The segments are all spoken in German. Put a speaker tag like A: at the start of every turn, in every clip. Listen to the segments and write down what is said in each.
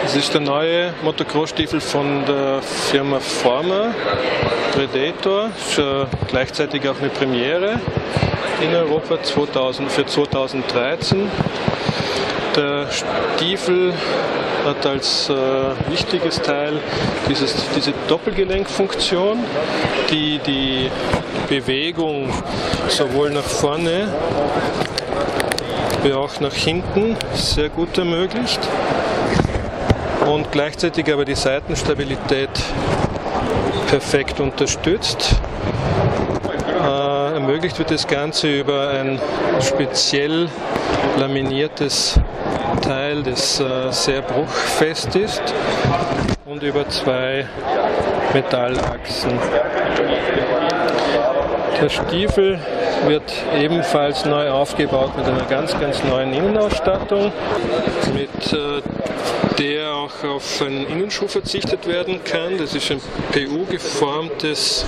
A: Das ist der neue Motocross-Stiefel von der Firma Forma, Predator, ist gleichzeitig auch eine Premiere in Europa für 2013. Der Stiefel hat als wichtiges Teil diese Doppelgelenkfunktion, die die Bewegung sowohl nach vorne wie auch nach hinten sehr gut ermöglicht und gleichzeitig aber die Seitenstabilität perfekt unterstützt. Ermöglicht wird das Ganze über ein speziell laminiertes Teil, das sehr bruchfest ist, und über zwei Metallachsen. Der Stiefel wird ebenfalls neu aufgebaut mit einer ganz neuen Innenausstattung, mit der auch auf einen Innenschuh verzichtet werden kann. Das ist ein PU-geformtes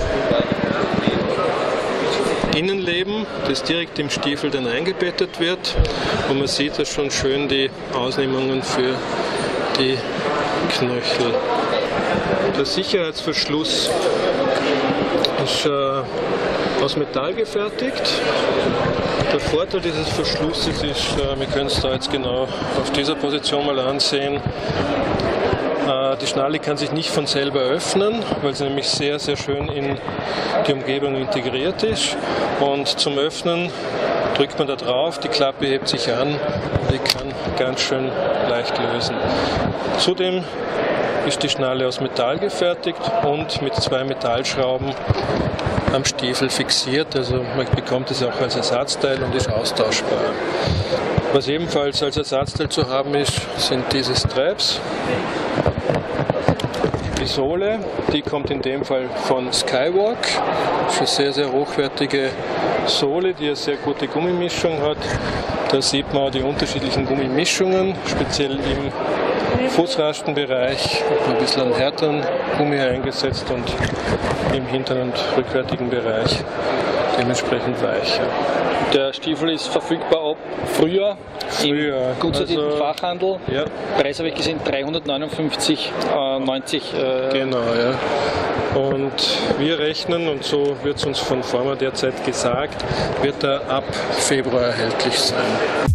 A: Innenleben, das direkt im Stiefel dann eingebettet wird, und man sieht da schon schön die Ausnehmungen für die Knöchel. Der Sicherheitsverschluss ist aus Metall gefertigt. Der Vorteil dieses Verschlusses ist, wir können es da jetzt genau auf dieser Position mal ansehen, die Schnalle kann sich nicht von selber öffnen, weil sie nämlich sehr schön in die Umgebung integriert ist. Und zum Öffnen drückt man da drauf, die Klappe hebt sich an und die kann ganz schön leicht lösen. Zudem ist die Schnalle aus Metall gefertigt und mit zwei Metallschrauben am Stiefel fixiert, also man bekommt es auch als Ersatzteil und ist austauschbar. Was ebenfalls als Ersatzteil zu haben ist, sind diese Straps. Die Sohle, die kommt in dem Fall von Skywalk. Das ist eine sehr hochwertige Sohle, die eine sehr gute Gummimischung hat. Da sieht man auch die unterschiedlichen Gummimischungen, speziell im Fußrastenbereich, ein bisschen an härteren Gummi eingesetzt und im hinteren und rückwärtigen Bereich dementsprechend weicher.
B: Der Stiefel ist verfügbar ab Frühjahr im gut sortierten Fachhandel.
A: Ja.
B: Preis habe ich gesehen 359,90
A: Genau, ja. Und wir rechnen, und so wird es uns von Forma derzeit gesagt, wird er ab Februar erhältlich sein.